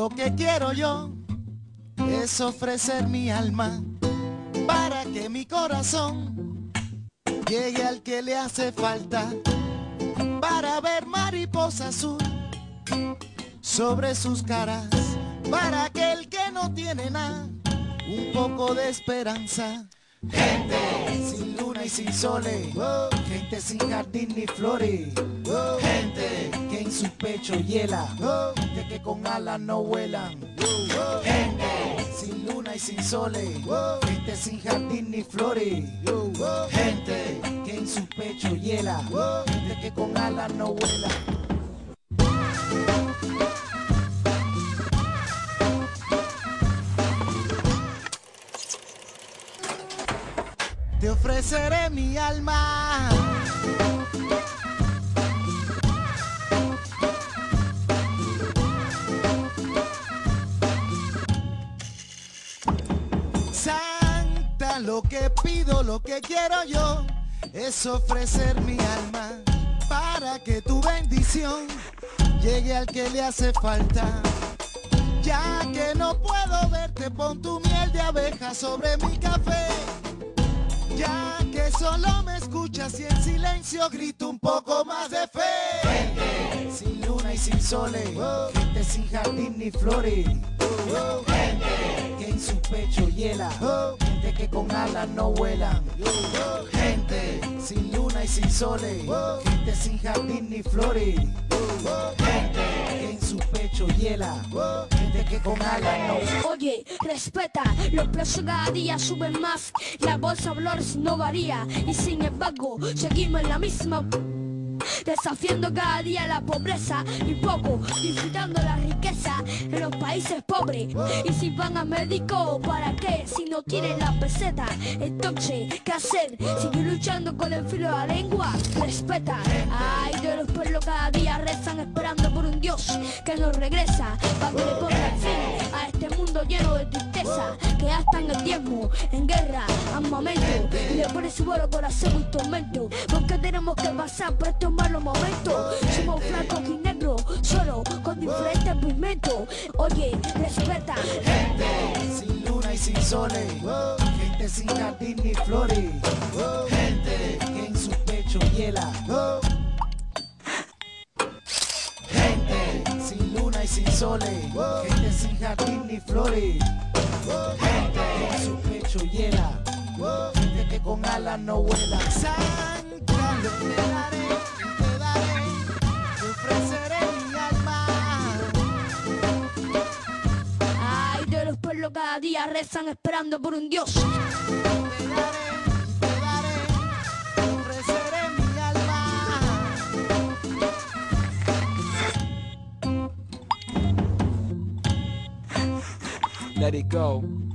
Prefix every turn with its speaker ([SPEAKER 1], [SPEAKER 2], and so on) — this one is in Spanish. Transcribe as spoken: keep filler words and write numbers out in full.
[SPEAKER 1] lo que quiero yo es ofrecer mi alma para que mi corazón llegue al que le hace falta, para ver mariposa azul sobre sus caras, para aquel que no tiene nada, un poco de esperanza. Gente sin luna y sin soles, gente sin jardín ni flores, gente que en su pecho hiela, gente que con alas no vuelan, gente sin luna y sin soles, gente sin jardín ni flores, gente que en su pecho hiela, gente que con alas no vuela. Te ofreceré mi alma. Santa, lo que pido, lo que quiero yo es ofrecer mi alma para que tu bendición llegue al que le hace falta. Ya que no puedo verte, pon tu miel de abeja sobre mi café. Ya que solo me escuchas y en silencio grito un poco más de fe. Gente sin luna y sin soles, gente sin jardín ni flores, gente que en su pecho hiela, gente que con alas no vuelan, gente sin luna y sin soles, gente sin jardín ni flores, gente que en su pecho hiela, gente que con alas no vuelan.
[SPEAKER 2] Oye, respeta, los precios cada día suben más, la bolsa de valores no varía y sin embargo seguimos en la misma, desafiando cada día la pobreza y poco disfrutando la riqueza en los países pobres. Y si van a médico, ¿para qué? Si no tienen la peseta, entonces ¿qué hacer? Seguir luchando con el filo de la lengua. Respeta, ay, de los pueblos cada día rezan esperando por un Dios que nos regresa para que le ponga fin a este mundo lleno de tristeza, que ya están el diezmo en guerra a momento y le pone su vuelo por hacer un tormento, porque tenemos que pasar por estos malos momentos. Somos blancos y negros, solo con diferentes pigmentos. Oye, respeta.
[SPEAKER 1] Gente sin luna y sin soles, gente sin jardín ni flores, gente que en su pecho hiela, gente sin luna y sin soles, gente sin jardín ni flores, gente que en su pecho hiela, gente que con alas no vuela. Santa, lo te daré, te daré, te ofreceré mi alma.
[SPEAKER 2] Ay, de los pueblos cada día rezan esperando por un Dios.
[SPEAKER 1] Te daré, te daré, te ofreceré mi alma.
[SPEAKER 3] Let it go.